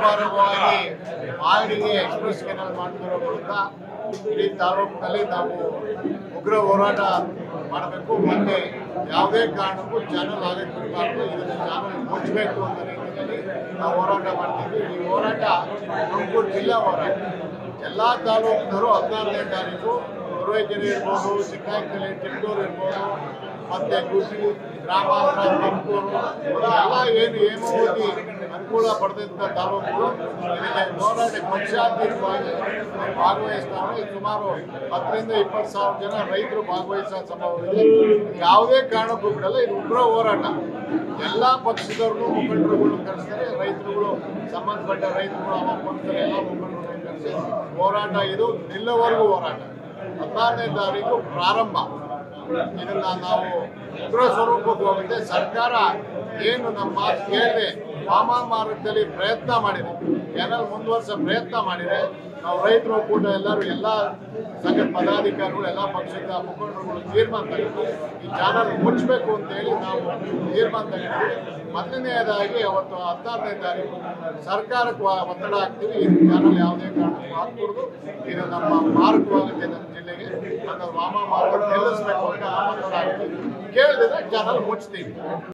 ವ್ಯಾಪಾರವಾಗಿ ಮಾಗಡಿಗೆ express kennel ಮಾಡ್ತಿರೋ ಮೂಲಕ ಇಡೀ ತಾಲೂಕಿನಲ್ಲಿ ನಾವು ಉಗ್ರ ಹೋರಾಟ ಮಾಡಬೇಕು. ಮತ್ತೆ ಯಾವುದೇ ಕಾರಣಕ್ಕೂ ಚಾನಲ್ ಆಗಕ್ಕೆ ಬಿಡಬಾರ್ದು, ಇದನ್ನು ಚಾನಲ್ ಮುಚ್ಚಬೇಕು ಅನ್ನೋ ರೀತಿಯಲ್ಲಿ ನಾವು ಹೋರಾಟ ಮಾಡ್ತೀವಿ. ಈ ಹೋರಾಟ ತುಮಕೂರು ಜಿಲ್ಲಾ ಹೋರಾಟ. ಎಲ್ಲ ತಾಲೂಕಿನವರು 16ನೇ ತಾರೀಕು ತುರುವೇಕೆರೆ ಇರ್ಬೋದು, ಚಿಕ್ಕನಾಯಕನಹಳ್ಳಿ, ತಿಂಡೂರು ಇರ್ಬೋದು, ಮತ್ತೆ ಗುಬ್ಬಿ, ಗ್ರಾಮಾಂತರ, ತುಮಕೂರು ಎಲ್ಲ ಏನು ಹೇಮಾವತಿ ಅನುಕೂಲ ಪಡೆದಂಥ ತಾಲೂಕುಗಳು ಇದಕ್ಕೆ ಹೋರಾಟಕ್ಕೆ ಪಕ್ಷಾತೀತವಾಗಿ ಭಾಗವಹಿಸ್ತಾರೆ. ಸುಮಾರು 10ರಿಂದ 20,000 ಜನ ರೈತರು ಭಾಗವಹಿಸೋ ಸಂಭವವಿದೆ. ಯಾವುದೇ ಕಾರಣಕ್ಕೂ ಬಿಡಲ್ಲ. ಇದು ಉಗ್ರ ಹೋರಾಟ. ಎಲ್ಲ ಪಕ್ಷದವ್ರನ್ನೂ ಮುಖಂಡರುಗಳನ್ನು ಕರೆಸ್ತಾರೆ. ರೈತರುಗಳು, ಸಂಬಂಧಪಟ್ಟ ರೈತರುಗಳು, ಅವಾಗ ಎಲ್ಲ ಮುಖಂಡರುಗಳನ್ನು ಕರೆಸಿ ಹೋರಾಟ ಇದು ನಿಲ್ಲವರೆಗೂ ಹೋರಾಟ. 16ನೇ ತಾರೀಕು ಪ್ರಾರಂಭ. ಇದನ್ನ ನಾವು ಉಗ್ರ ಸ್ವರೂಪಕ್ಕೆ ಹೋಗುತ್ತೆ. ಸರ್ಕಾರ ಏನು ನಮ್ಮ ಮಾತು ಕೇಳದೆ ವಾಮನ ಮಾರ್ಗದಲ್ಲಿ ಪ್ರಯತ್ನ ಮಾಡಿದೆ, ಕೆನಲ್ ಮುಂದುವರಿಸೋ ಪ್ರಯತ್ನ ಮಾಡಿದೆ. ನಾವು ರೈತರ ಒಕ್ಕೂಟ ಎಲ್ಲರೂ, ಎಲ್ಲ ಸಂಘದ ಪದಾಧಿಕಾರಿಗಳು, ಎಲ್ಲ ಪಕ್ಷದ ಮುಖಂಡರುಗಳು ತೀರ್ಮಾನ ತಗೊಂಡು ಈ ಚಾನಲ್ ಮುಚ್ಚಬೇಕು ಅಂತೇಳಿ ನಾವು ತೀರ್ಮಾನ ತಗೊಂಡಿದ್ದೀವಿ. ಮೊದಲನೆಯದಾಗಿ ಅವತ್ತು 16ನೇ ತಾರೀಕು ಸರ್ಕಾರಕ್ಕೆ ಒತ್ತಡ ಹಾಕ್ತೀವಿ. ಈ ಚಾನಲ್ ಯಾವುದೇ ಕಾರಣಕ್ಕೂ ಹಾಕೂಡ್ದು, ಇದು ನಮ್ಮ ಮಾರ್ಗವಾಗುತ್ತೆ ನಮ್ಮ ಜಿಲ್ಲೆಗೆ, ನಮ್ಮ ವಾಮ ಮಾರ್ಗ ನಿಲ್ಲಿಸಬೇಕು ಅಂತ ನಾವು ಒತ್ತಡ ಹಾಕ್ತೀವಿ. ಕೇಳಿದ್ರೆ ಚಾನಲ್ ಮುಚ್ತೀವಿ.